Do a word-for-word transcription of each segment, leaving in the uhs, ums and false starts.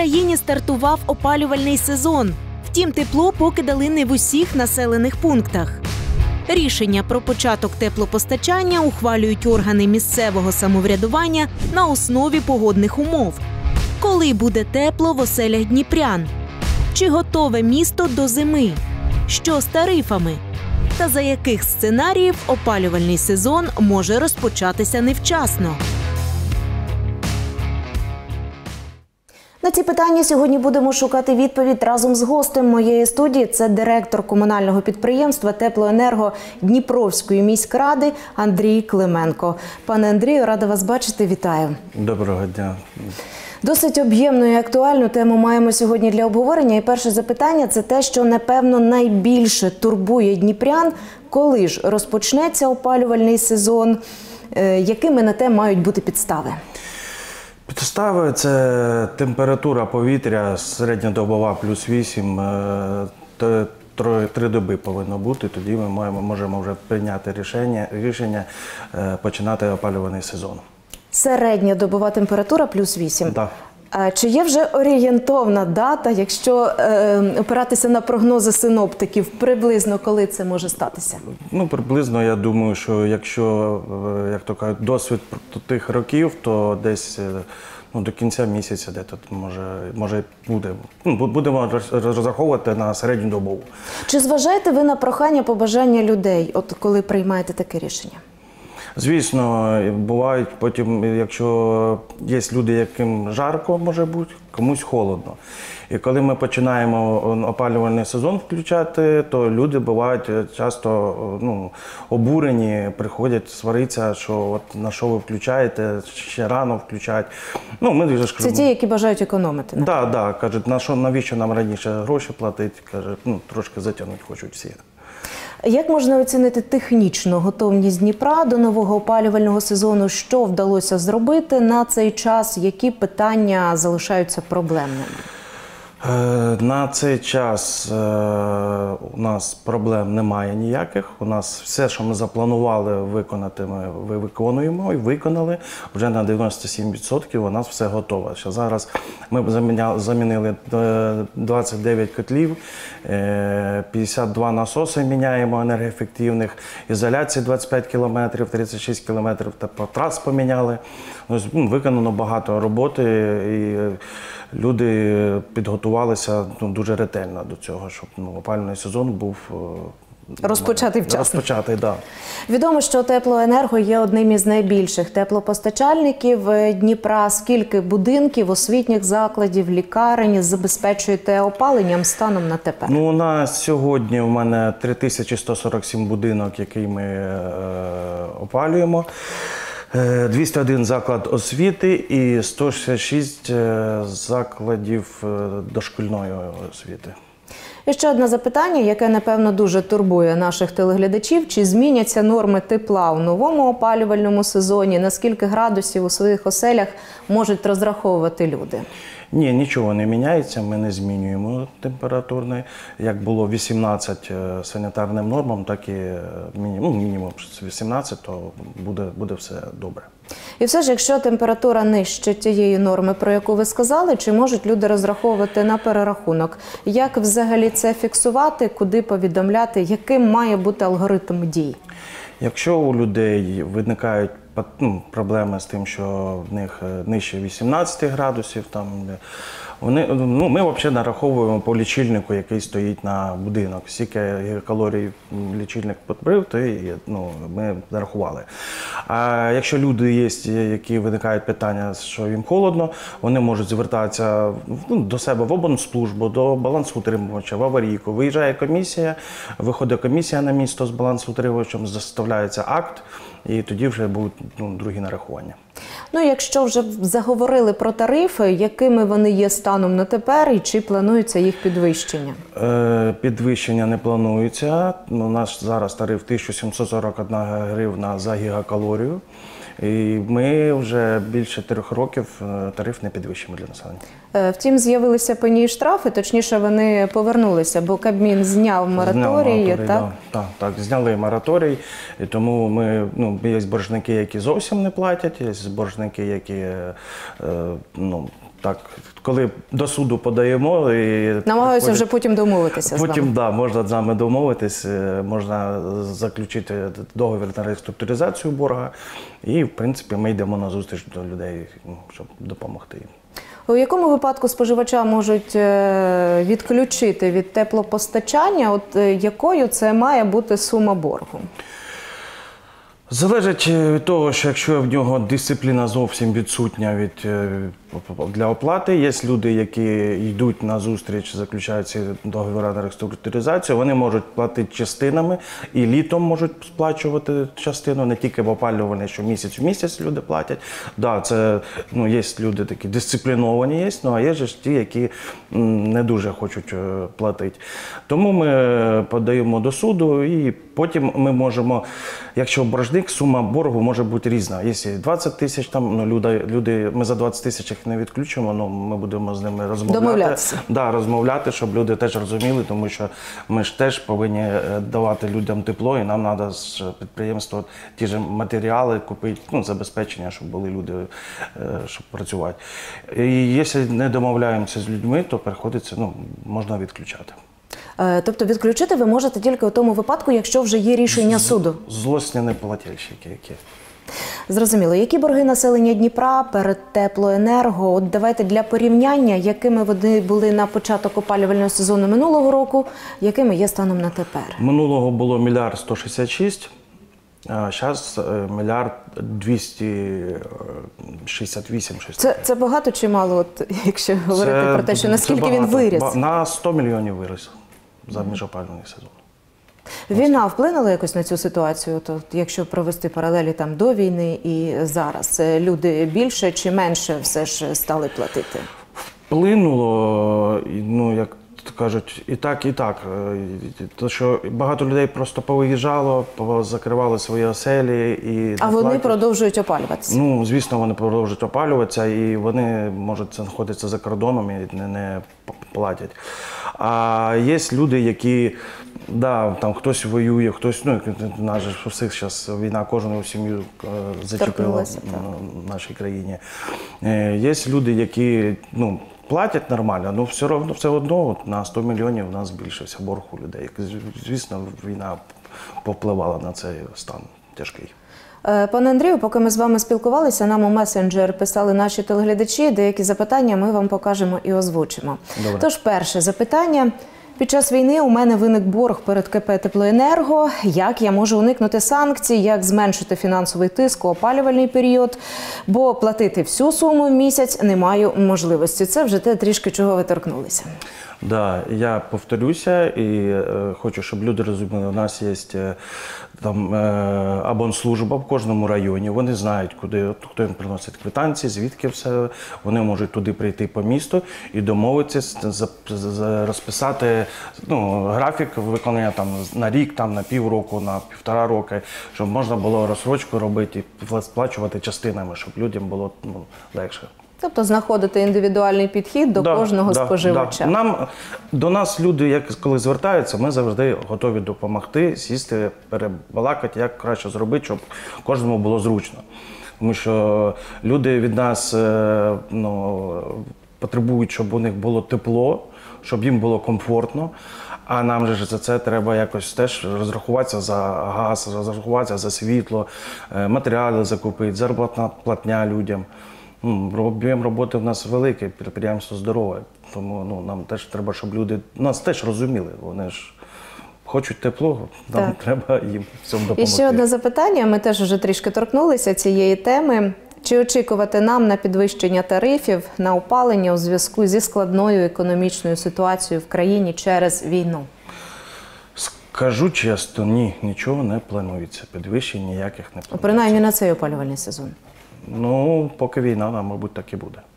країні стартував опалювальний сезон. Втім, тепло поки дали не в усіх населених пунктах. Рішення про початок теплопостачання ухвалюють органи місцевого самоврядування на основі погодних умов. Коли буде тепло в оселях дніпрян? Чи готове місто до зими? Що з тарифами? Та за яких сценаріїв опалювальний сезон може розпочатися невчасно? На ці питання сьогодні будемо шукати відповідь разом з гостем моєї студії. Це директор комунального підприємства «Теплоенерго» Дніпровської міськради Андрій Клименко. Пане Андрію, рада вас бачити. Вітаю. Доброго дня. Досить об'ємну і актуальну тему маємо сьогодні для обговорення. І перше запитання – це те, що, напевно, найбільше турбує дніпрян. Коли ж розпочнеться опалювальний сезон? Якими на те мають бути підстави? Підстави – це температура повітря середньодобова плюс вісім, три доби повинно бути, тоді ми маємо, можемо вже прийняти рішення, рішення починати опалювальний сезон. Середня добова температура плюс вісім? Так. Чи є вже орієнтовна дата, якщо е, опиратися на прогнози синоптиків, приблизно коли це може статися? Ну, приблизно, я думаю, що якщо, як то кажуть, досвід тих років, то десь ну, до кінця місяця де тут може, може буде. Ну, будемо розраховувати на середню добу. Чи зважаєте ви на прохання, побажання людей, от коли приймаєте таке рішення? Звісно, бувають потім, якщо є люди, яким жарко може бути, комусь холодно. І коли ми починаємо опалювальний сезон включати, то люди бувають часто ну, обурені, приходять сваритися, що от на що ви включаєте, ще рано включають. Ну, ми, Це ті, які бажають економити? Так, да, да, кажуть, на що, навіщо нам раніше гроші платити, кажуть, ну, трошки затягнути хочуть всі. Як можна оцінити технічну готовність Дніпра до нового опалювального сезону? Що вдалося зробити на цей час? Які питання залишаються проблемними? На цей час у нас проблем немає ніяких. У нас все, що ми запланували виконати, ми виконуємо і виконали. Вже на дев'яносто сім відсотків у нас все готове. Зараз ми замінили двадцять дев'ять котлів, п'ятдесят два насоси міняємо енергоефективних, ізоляції двадцять п'ять кілометрів, тридцять шість кілометрів трас поміняли. Виконано багато роботи і люди підготувалися ну, дуже ретельно до цього, щоб ну, опалювальний сезон був розпочатий вчасно. Розпочатий, да. Відомо, що «Теплоенерго» є одним із найбільших теплопостачальників Дніпра. Скільки будинків, освітніх закладів, лікарень забезпечуєте опаленням станом на тепер? Ну, у нас сьогодні в мене три тисячі сто сорок сім будинок, який ми е, опалюємо. двісті один заклад освіти і сто шістдесят шість закладів дошкільної освіти. І ще одне запитання, яке, напевно, дуже турбує наших телеглядачів. Чи зміняться норми тепла у новому опалювальному сезоні? На скільки градусів у своїх оселях можуть розраховувати люди? Ні, нічого не міняється, ми не змінюємо температурний. Як було вісімнадцять санітарним нормам, так і мінімум, ну, мінімум вісімнадцять, то буде, буде все добре. І все ж, якщо температура нижче тієї норми, про яку ви сказали, чи можуть люди розраховувати на перерахунок? Як взагалі це фіксувати, куди повідомляти, яким має бути алгоритм дій? Якщо у людей виникають ну, проблеми з тим, що в них нижче вісімнадцяти градусів, там, вони, ну, ми взагалі нараховуємо по лічильнику, який стоїть на будинок. Скільки калорій лічильник підбив, то ну, ми нарахували. А якщо люди є, які виникають питання, що їм холодно, вони можуть звертатися ну, до себе в обленслужбу, до балансоутримувача, в аварійку. Виїжджає комісія, виходить комісія на місто з балансоутримувачем, заставляється акт, і тоді вже будуть ну, другі нарахування. Ну, якщо вже заговорили про тарифи, якими вони є станом на тепер і чи планується їх підвищення? Е, підвищення не планується. У нас зараз тариф тисяча сімсот сорок одна гривна за гігакалорію. І ми вже більше трьох років тариф не підвищуємо для населення. Втім, з'явилися пені і штрафи, точніше вони повернулися, бо Кабмін зняв мораторій. Зняв мораторій, так? Да. Так, так, зняли мораторій, і тому ми, ну, є боржники, які зовсім не платять, є боржники, які ну, так, коли до суду подаємо і намагаються вже потім домовитися. Потім, з вами. да, можна з нами домовитись, можна заключити договір на реструктуризацію борга, і в принципі ми йдемо на зустріч до людей, щоб допомогти їм. У якому випадку споживача можуть відключити від теплопостачання? От якою це має бути сума боргу? Залежить від того, що якщо в нього дисципліна зовсім відсутня від, для оплати, є люди, які йдуть на зустріч, заключають ці договори на реструктуризацію, вони можуть платити частинами і літом можуть сплачувати частину, не тільки в опалювальний, що місяць в місяць люди платять. Да, це, ну, є люди такі дисципліновані, є, ну, а є ж ті, які не дуже хочуть платити. Тому ми подаємо до суду і потім ми можемо, якщо боржник, сума боргу може бути різна. Якщо двадцять тисяч, там, ну, люди, люди, ми за двадцять тисяч їх не відключимо, ну, ми будемо з ними розмовляти. Домовлятися. Да, розмовляти, щоб люди теж розуміли, тому що ми ж теж повинні давати людям тепло, і нам треба з підприємства ті ж матеріали купити, ну, забезпечення, щоб були люди, щоб працювати. І якщо не домовляємося з людьми, то приходиться, ну, можна відключати. Тобто відключити ви можете тільки у тому випадку, якщо вже є рішення суду? Злосні неплательщики які. Зрозуміло. Які борги населення Дніпра перед теплоенерго? От давайте для порівняння, якими вони були на початок опалювального сезону минулого року, якими є станом на тепер? Минулого було мільярд сто шістдесят шість, а зараз мільярд двісті шістдесят вісім. Це, це багато чи мало, от, якщо говорити це, про те, що наскільки він виріс? На сто мільйонів виріс за міжопалювальний сезон. Війна вплинула якось на цю ситуацію? То, якщо провести паралелі там до війни і зараз, люди більше чи менше все ж стали платити? Вплинуло, ну, як кажуть, і так, і так. То, що багато людей просто повиїжджало, закривали свої оселі. І а вони платять. Продовжують опалюватися? Ну, звісно, вони продовжують опалюватися, і вони можуть знаходитися за кордоном і не, не платять. А є люди, які, да, там хтось воює, хтось, ну, у нас же у всіх зараз війна, кожну сім'ю зачепила в нашій країні. Є люди, які, ну, платять нормально, але все одно, все одно на сто мільйонів у нас збільшився борг у людей. Звісно, війна повпливала на цей стан тяжкий. Пане Андрію, поки ми з вами спілкувалися, нам у месенджер писали наші телеглядачі, деякі запитання ми вам покажемо і озвучимо. Добре. Тож, перше запитання. Під час війни у мене виник борг перед КП «Теплоенерго». Як я можу уникнути санкцій, як зменшити фінансовий тиск у опалювальний період, бо платити всю суму в місяць не маю можливості. Це вже те трішки, чого ви торкнулися. Да, я повторюся і е, хочу, щоб люди розуміли, у нас є е, там е, абонслужба в кожному районі, вони знають, куди, хто їм приносить квитанції, звідки все, вони можуть туди прийти по місту і домовитися, за, за, розписати, ну, графік виконання там на рік, там, на півроку, на півтора роки, щоб можна було розсрочку робити і сплачувати частинами, щоб людям було, ну, легше. Тобто знаходити індивідуальний підхід до да, кожного да, споживача. Да. Нам, до нас люди, як коли звертаються, ми завжди готові допомогти, сісти, перебалакати, як краще зробити, щоб кожному було зручно. Тому що люди від нас, ну, потребують, щоб у них було тепло, щоб їм було комфортно. А нам же за це треба якось теж розрахуватися за газ, розрахуватися за світло, матеріали закупити, заробітна платня людям. Об'єм роботи в нас великий, підприємство здорове, тому, ну, нам теж треба, щоб люди нас теж розуміли. Вони ж хочуть тепло, нам так. треба їм в цьому допомогти. І ще одне запитання, ми теж вже трішки торкнулися цієї теми. Чи очікувати нам на підвищення тарифів на опалення у зв'язку зі складною економічною ситуацією в країні через війну? Скажу чесно, ні, нічого не планується, підвищень ніяких не планується. Принаймні на цей опалювальний сезон? Ну, поки війна, мабуть, так і буде.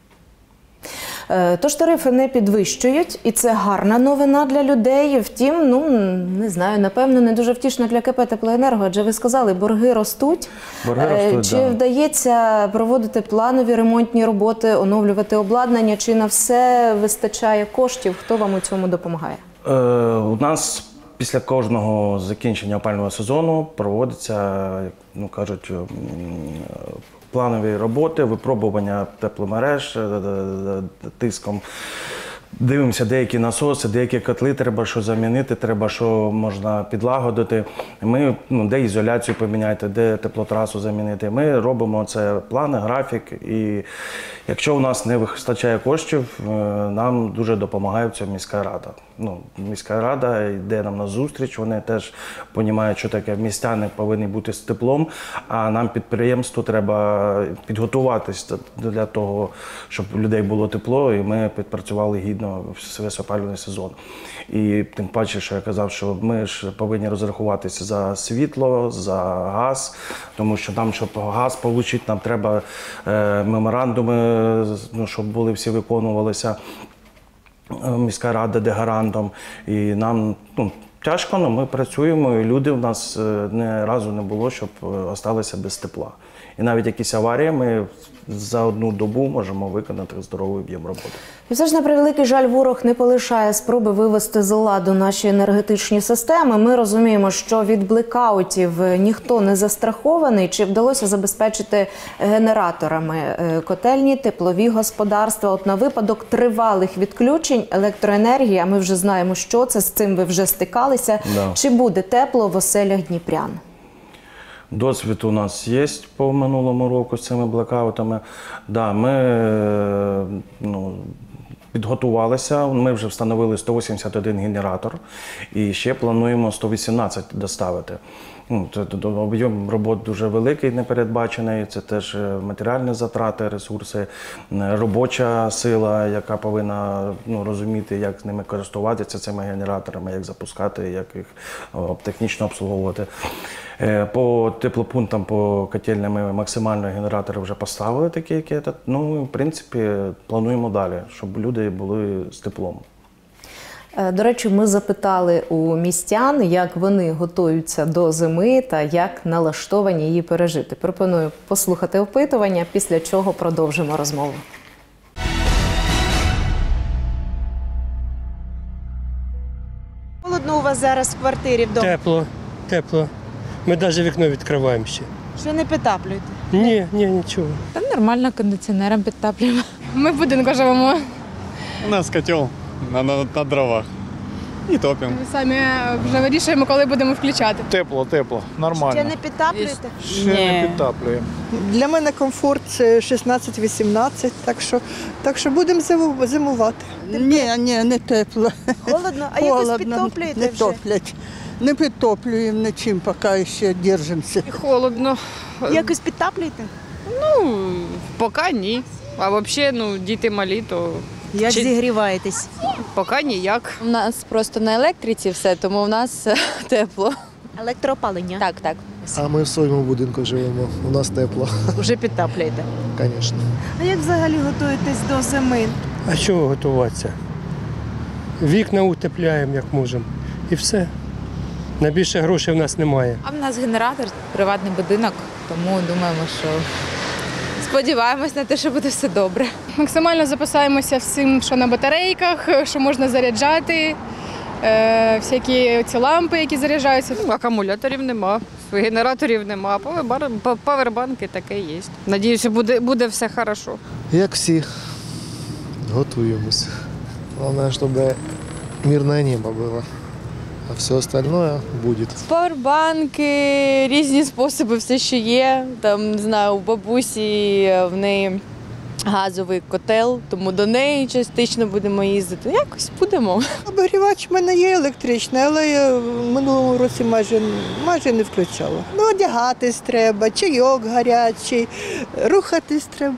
Тож тарифи не підвищують, і це гарна новина для людей. Втім, ну, не знаю, напевно, не дуже втішна для КП «Теплоенерго», адже ви сказали, борги ростуть. Борги ростуть, Чи да. вдається проводити планові ремонтні роботи, оновлювати обладнання, чи на все вистачає коштів? Хто вам у цьому допомагає? Е, у нас після кожного закінчення опалювального сезону проводиться, ну, кажуть, планові роботи, випробування тепломереж тиском. Дивимося, деякі насоси, деякі котли треба що замінити, треба що можна підлагодити. Ми, ну, де ізоляцію поміняти, де теплотрасу замінити. Ми робимо це плани, графік. І якщо у нас не вистачає коштів, нам дуже допомагає в цьому міська рада. Ну, міська рада йде нам на зустріч, вони теж розуміють, що таке містяни повинні бути з теплом, а нам підприємству треба підготуватись для того, щоб у людей було тепло, і ми підпрацювали гідно весь опалювальний сезон. І тим паче, що я казав, що ми ж повинні розрахуватися за світло, за газ, тому що нам, щоб газ отримати, нам треба е, меморандуми, ну, щоб були всі виконувалися. Міська рада де гарантом, і нам, ну, тяжко, але ми працюємо, і люди в нас ні разу не було, щоб залишилися без тепла. І навіть якісь аварії ми за одну добу можемо виконати здоровий об'єм роботи. І все ж, на превеликий жаль, ворог не полишає спроби вивести з ладу наші енергетичні системи. Ми розуміємо, що від блекаутів ніхто не застрахований. Чи вдалося забезпечити генераторами котельні, теплові господарства? От на випадок тривалих відключень електроенергії, а ми вже знаємо, що це, з цим ви вже стикалися. Да. Чи буде тепло в оселях дніпрян? Досвід у нас є по минулому року з цими блекаутами. Да, ми, ну, підготувалися, ми вже встановили сто вісімдесят один генератор і ще плануємо сто вісімнадцять доставити. Ну, об'єм робот дуже великий, непередбачений, це теж матеріальні затрати, ресурси, робоча сила, яка повинна, ну, розуміти, як з ними користуватися, цими генераторами, як запускати, як їх технічно обслуговувати. По теплопунктам, по котельням ми максимально генератори вже поставили такі, які є. Ну, в принципі, плануємо далі, щоб люди були з теплом. До речі, ми запитали у містян, як вони готуються до зими та як налаштовані її пережити. Пропоную послухати опитування, після чого продовжимо розмову. Холодно у вас зараз в квартирі вдома? Тепло, тепло. Ми навіть вікно відкриваємо ще. Що не підтаплюєте? Ні, ні, нічого. Та нормально, кондиціонером підтаплюємо. Ми в будинку живемо. У нас котел на, на, на дровах. І топимо. Ми самі вже вирішуємо, коли будемо включати. Тепло, тепло, нормально. Ще не підтаплюєте? Ще не підтаплюємо. Для мене комфорт це шістнадцять вісімнадцять, так що, так що будемо зимувати. Ні, ні, не тепло. Холодно? А якось підтоплюєте не вже? топлять. Не підтоплюємо нічим, поки ще держимося. Холодно. Якось підтаплюєте? Ну, поки ні. А взагалі, ну, діти малі, то Як Чи- зігріваєтесь? поки ніяк. У нас просто на електриці все, тому у нас тепло. Електроопалення? Так, так. А ми в своєму будинку живемо, у нас тепло, Вже підтаплюєте. звісно. А як взагалі готуєтесь до зими? А чого готуватися? Вікна утепляємо, як можемо. І все. На більше грошей в нас немає. А в нас генератор, приватний будинок, тому думаємо, що сподіваємось на те, що буде все добре. Максимально запасаємося всім, що на батарейках, що можна заряджати, е, всякі ці лампи, які заряджаються. Ну, акумуляторів нема, генераторів нема, павербар- па- павербанки таке є. Надіюся, буде, буде все хорошо. Як всі, готуємося. Головне, щоб мирне небо було, а все остальное буде. Павербанки, різні способи, все, що є. Там, не знаю, у бабусі в неї газовий котел, тому до неї частично будемо їздити. Якось будемо. Обігрівач в мене є електричний, але я в минулому році майже, майже не включала. Ну, одягатись треба, чайок гарячий, рухатись треба.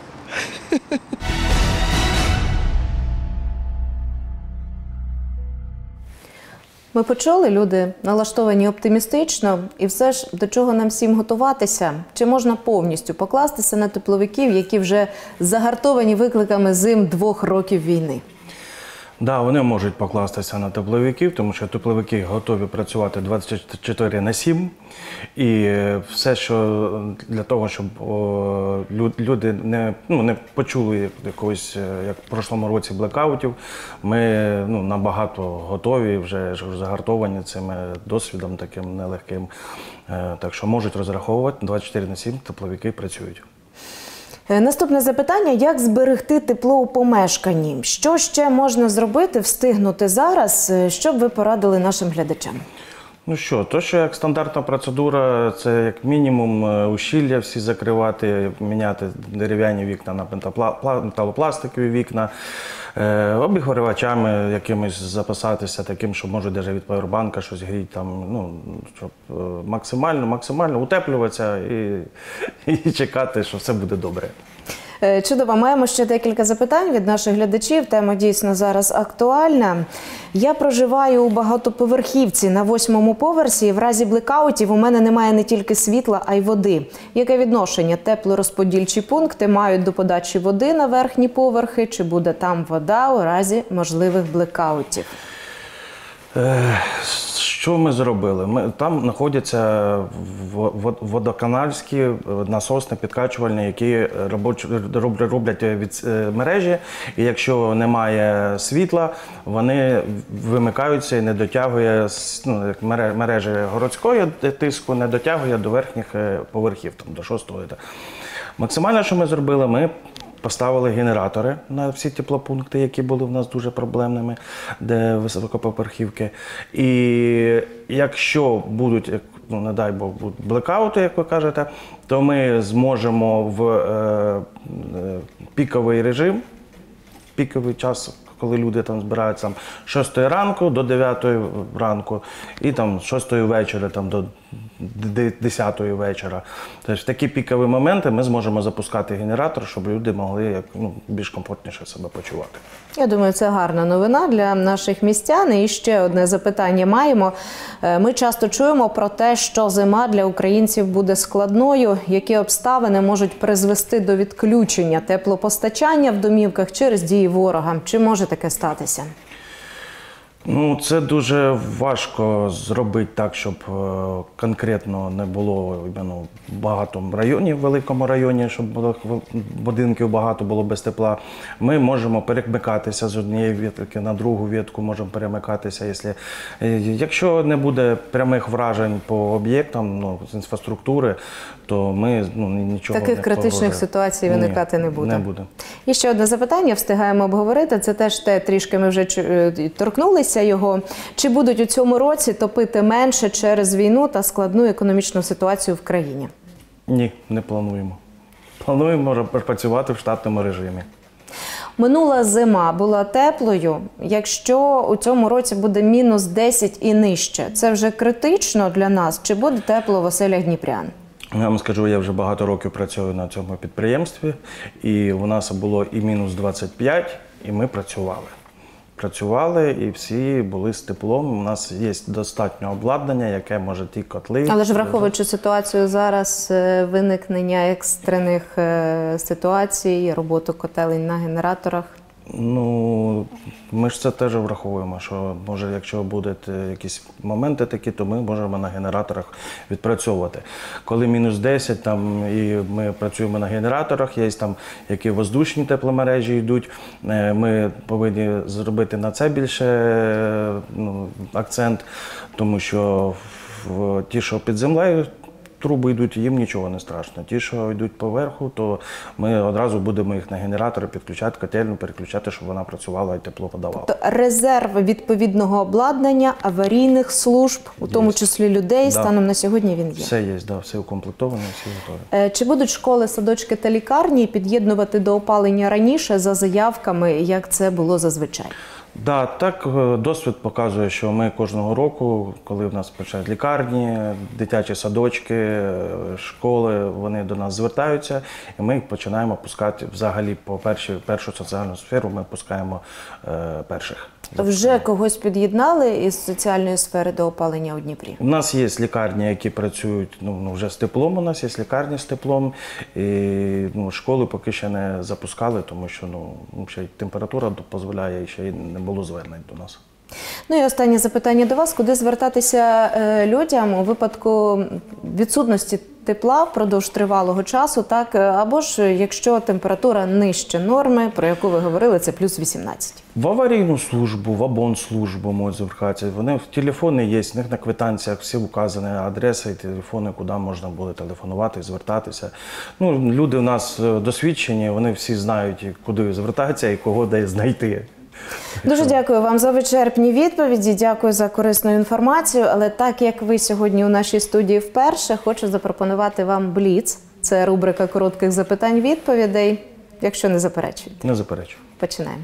Ми почули, люди налаштовані оптимістично, і все ж до чого нам всім готуватися? Чи можна повністю покластися на тепловиків, які вже загартовані викликами зим двох років війни? Так, да, вони можуть покластися на тепловиків, тому що тепловики готові працювати двадцять чотири на сім. І все, що для того, щоб о, люди не, ну, не почули якогось, як в прошлому році, блекаутів, ми, ну, набагато готові, вже загартовані цим досвідом таким нелегким. Так що можуть розраховувати, двадцять чотири на сім тепловики працюють. Наступне запитання: як зберегти тепло у помешканні? Що ще можна зробити, встигнути зараз, щоб ви порадили нашим глядачам? Ну що, то, що як стандартна процедура, це як мінімум ущілля всі закривати, міняти дерев'яні вікна на металопластикові вікна, обігрівачами якимось запасатися, таким, що може навіть від павербанка щось гріти, там, ну, щоб максимально, максимально утеплюватися і, і чекати, що все буде добре. Чудово. Маємо ще декілька запитань від наших глядачів. Тема дійсно зараз актуальна. Я проживаю у багатоповерхівці на восьмому поверсі, і в разі блекаутів у мене немає не тільки світла, а й води. Яке відношення теплорозподільчі пункти мають до подачі води на верхні поверхи? Чи буде там вода у разі можливих блекаутів? Що ми зробили? Ми, там знаходяться водоканальські насосні підкачувальні, які роблять від мережі, і якщо немає світла, вони вимикаються і не дотягує, ну, мережі городської тиску, не дотягує до верхніх поверхів, там, до шостого. Максимально, що ми зробили, ми поставили генератори на всі теплопункти, які були в нас дуже проблемними, де високоповерхівки. І якщо будуть, ну, не дай Бог, будуть блекаути, як ви кажете, то ми зможемо в е, піковий режим, піковий час, коли люди там збираються там, з шостої ранку до дев'ятої ранку, і там з шостої вечора там, до десятої вечора. Тобто в такі пікові моменти ми зможемо запускати генератор, щоб люди могли як, ну, більш комфортніше себе почувати. Я думаю, це гарна новина для наших містян. І ще одне запитання маємо. Ми часто чуємо про те, що зима для українців буде складною. Які обставини можуть призвести до відключення теплопостачання в домівках через дії ворога? Чи може таке статися? Ну, це дуже важко зробити так, щоб конкретно не було іменно в багатому районі, в великому районі, щоб будинків багато було без тепла. Ми можемо перемикатися з однієї ветки на другу ветку, можемо перемикатися. Якщо, якщо не буде прямих вражень по об'єктам, ну, з інфраструктури, то ми, ну, нічого Таких не критичних погрожує. ситуацій виникати Ні, не буде. Не буде. І ще одне запитання, встигаємо обговорити. Це теж те, трішки ми вже торкнулися його. Чи будуть у цьому році топити менше через війну та складну економічну ситуацію в країні? Ні, не плануємо. Плануємо працювати в штатному режимі. Минула зима була теплою. Якщо у цьому році буде мінус десять і нижче, це вже критично для нас? Чи буде тепло в оселях дніпрян? Я вам скажу, я вже багато років працюю на цьому підприємстві, і у нас було і мінус двадцять п'ять, і ми працювали. Працювали, і всі були з теплом. У нас є достатньо обладнання, яке може ті котли. Але ж враховуючи ситуацію зараз, виникнення екстрених ситуацій, роботу котелень на генераторах? Ну, ми ж це теж враховуємо, що може, якщо будуть якісь моменти такі, то ми можемо на генераторах відпрацьовувати. Коли мінус десять, там, і ми працюємо на генераторах, є там, які воздушні тепломережі йдуть, ми повинні зробити на це більше, ну, акцент, тому що в ті, що під землею, труби йдуть, їм нічого не страшно. Ті, що йдуть поверху, то ми одразу будемо їх на генератори підключати, котельну переключати, щоб вона працювала і тепло подавала. Тобто резерв відповідного обладнання, аварійних служб, у тому є. Числі людей, да. Станом на сьогодні він є? Все є, да, все укомплектовано, всі готові. Чи будуть школи, садочки та лікарні під'єднувати до опалення раніше за заявками, як це було зазвичай? Да, так, досвід показує, що ми кожного року, коли в нас починають лікарні, дитячі садочки, школи, вони до нас звертаються, і ми починаємо пускати взагалі по першій, першу соціальну сферу, ми пускаємо е, перших. Вже когось під'єднали із соціальної сфери до опалення у Дніпрі? У нас є лікарні, які працюють, ну, вже з теплом, у нас є лікарні з теплом, і, ну, школи поки ще не запускали, тому що, ну, ще й температура дозволяє, і ще й не було звернень до нас. Ну і останнє запитання до вас. Куди звертатися людям у випадку відсутності тепла впродовж тривалого часу, так, або ж якщо температура нижче норми, про яку ви говорили, це плюс вісімнадцять. В аварійну службу, в абонслужбу можуть звертатися. Вони телефони є, в них на квитанціях всі вказані адреси і телефони, куди можна буде телефонувати, звертатися. Ну, люди у нас досвідчені, вони всі знають, куди звертатися і кого де знайти. Дуже дякую вам за вичерпні відповіді, дякую за корисну інформацію. Але так як ви сьогодні у нашій студії вперше, хочу запропонувати вам бліц. Це рубрика коротких запитань-відповідей, якщо не заперечуєте. Не заперечую. Починаємо.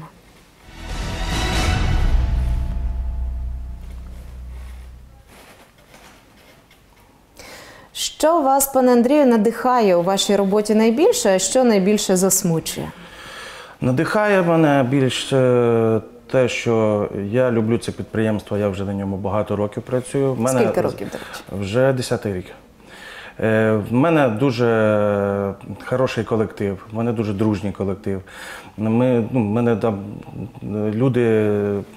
Що вас, пане Андрію, надихає у вашій роботі найбільше, а що найбільше засмучує? Надихає мене більше те, що я люблю це підприємство, я вже на ньому багато років працюю. В мене Скільки років, до речі? Вже десятий рік. В мене дуже хороший колектив, в мене дуже дружній колектив. Ми, ну, мене там люди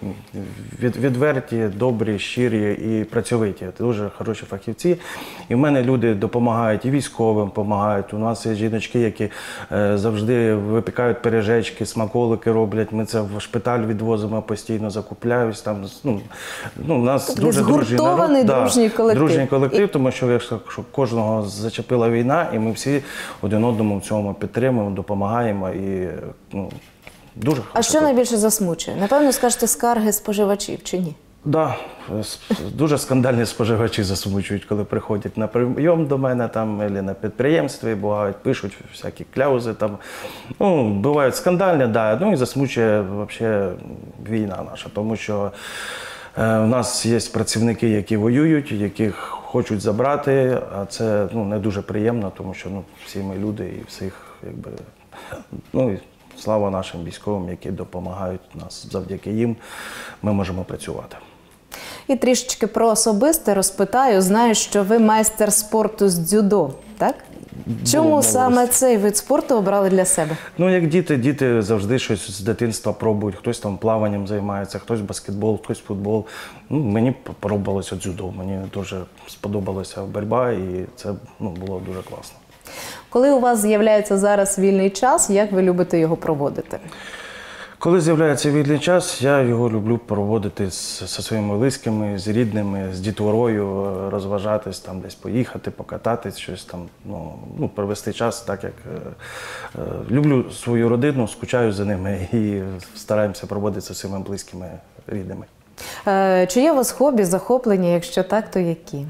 від, відверті, добрі, щирі і працьовиті, дуже хороші фахівці. І в мене люди допомагають, і військовим допомагають. У нас є жіночки, які завжди випікають пиріжечки, смаколики роблять. Ми це в шпиталь відвозимо постійно, закупляюсь. Там, ну, ну, у нас тобто дуже дружній народ. дружній Да, колектив. Дружній колектив, тому що якщо кожного зачепила війна, і ми всі один одному в цьому підтримуємо, допомагаємо. І, ну, дуже а що найбільше засмучує? Напевно, скажете, скарги споживачів чи ні? Так, да, дуже скандальні споживачі засмучують, коли приходять на прийом до мене там, або на підприємстві, бувають, пишуть всякі кляузи. Там. Ну, бувають скандальні, да, ну і засмучує взагалі війна наша, тому що у нас є працівники, які воюють, яких хочуть забрати, а це, ну, не дуже приємно, тому що, ну, всі ми люди і всіх, якби, ну, і слава нашим військовим, які допомагають нас. Завдяки їм ми можемо працювати. І трішечки про особисте розпитаю. Знаю, що ви майстер спорту з дзюдо, так? Чому Було саме молодості. цей вид спорту обрали для себе? Ну, як діти, діти завжди щось з дитинства пробують. Хтось там плаванням займається, хтось баскетбол, хтось футбол. Ну, мені подобалося дзюдо, мені дуже сподобалася боротьба, і це, ну, було дуже класно. Коли у вас з'являється зараз вільний час, як ви любите його проводити? Коли з'являється вільний час, я його люблю проводити зі своїми близькими, з рідними, з дітворою, розважатись, там десь поїхати, покататись, щось там, ну, ну, провести час так, як е, е, люблю свою родину, скучаю за ними і стараємося проводити зі своїми близькими, рідними. Е, чи є у вас хобі, захоплення? Якщо так, то які?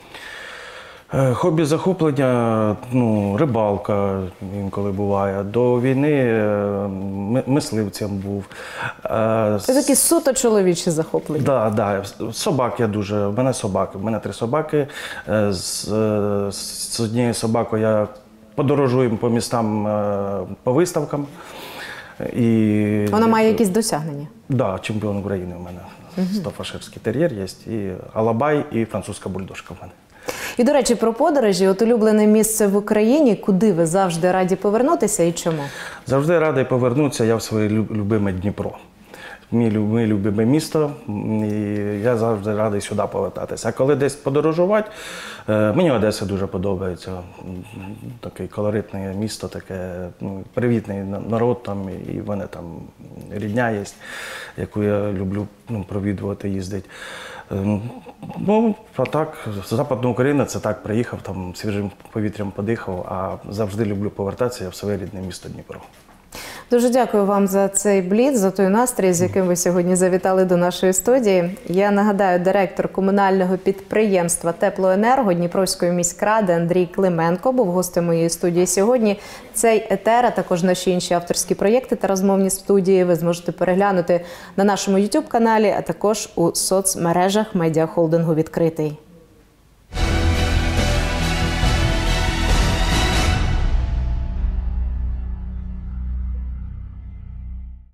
Хобі, захоплення, ну, рибалка інколи буває. До війни мисливцем був. Це такі суто чоловічі захоплення? Так, да, да. Собак я дуже, в мене собаки, в мене три собаки. З, з однією собакою я подорожую по містам, по виставкам. І... Вона має якісь досягнення? Так, да, чемпіон України в мене. Угу. Стафашерський тер'єр є, і алабай, і французька бульдожка в мене. І, до речі, про подорожі. От улюблене місце в Україні, куди ви завжди раді повернутися і чому? Завжди радий повернутися, я в своє любиме Дніпро. Мій любиме місто, і я завжди радий сюди повертатися. А коли десь подорожувати, мені Одеса дуже подобається. Таке колоритне місто, таке, ну, привітний народ там, і в мене там рідня є, яку я люблю, ну, провідувати, їздити. Ну, а так, Западна Україна, це так, приїхав, там свіжим повітрям подихав, а завжди люблю повертатися в своє рідне місто Дніпро. Дуже дякую вам за цей бліц, за той настрій, з яким ви сьогодні завітали до нашої студії. Я нагадаю, директор комунального підприємства «Теплоенерго» Дніпровської міськради Андрій Клименко був гостем моєї студії сьогодні. Цей етер, а також наші інші авторські проєкти та розмовні студії ви зможете переглянути на нашому ютуб-каналі, а також у соцмережах медіахолдингу «Відкритий».